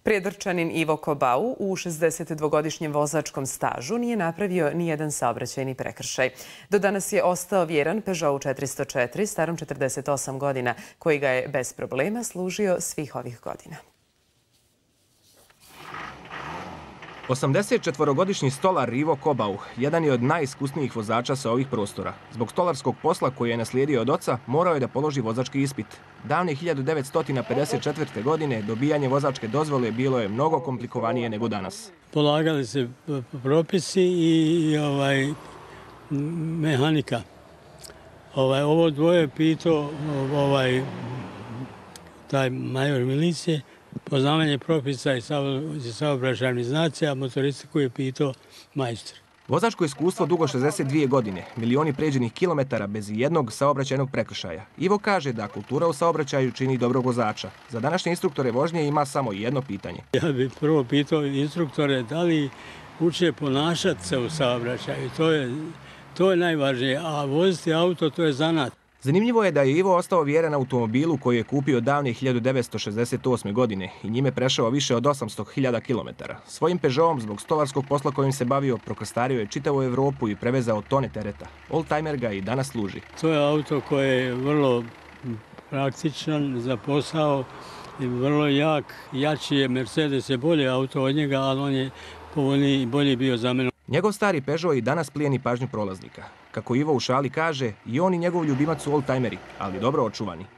Prijedorčanin Ivo Kobau u 62-godišnjem vozačkom stažu nije napravio ni jedan saobraćajni prekršaj. Do danas je ostao vjeran Peugeotu 404 starom 48 godina, koji ga je bez problema služio svih ovih godina. 84-godišnji stolar Ivo Kobau jedan je od najiskusnijih vozača sa ovih prostora. Zbog stolarskog posla koji je naslijedio od oca, morao je da položi vozački ispit. Davne 1954. godine dobijanje vozačke dozvole bilo je mnogo komplikovanije nego danas. Polagali se propisi i mehanika. Ovo dvoje je pitao taj major milicije, poznavanje propisa i saobraćajnih znaci, a motoristiku je pitao majstor. Vozačko iskustvo dugo 62 godine, milioni pređenih kilometara bez jednog saobraćajnog prekršaja. Ivo kaže da kultura u saobraćaju čini dobrog vozača. Za današnje instruktore vožnje ima samo jedno pitanje. Ja bih prvo pitao instruktore da li uče ponašati se u saobraćaju. To je najvažnije, a voziti auto to je zanat. Zanimljivo je da je Ivo ostao vjeran automobilu koji je kupio davne 1968. godine i njime prešao više od 800.000 km. Svojim Peugeotom zbog stolarskog posla kojim se bavio prokrstario je čitavu Evropu i prevezao tone tereta. Oldtimer ga i danas služi. To je auto koje je vrlo praktičan za posao i vrlo jak. Jači je Mercedes, je bolji auto od njega, ali on je povoljniji i bolji bio za mene. Njegov stari Peugeot i danas plijeni pažnju prolaznika. Kako Ivo u šali kaže, i on i njegov ljubimac su oldtimeri, ali dobro očuvani.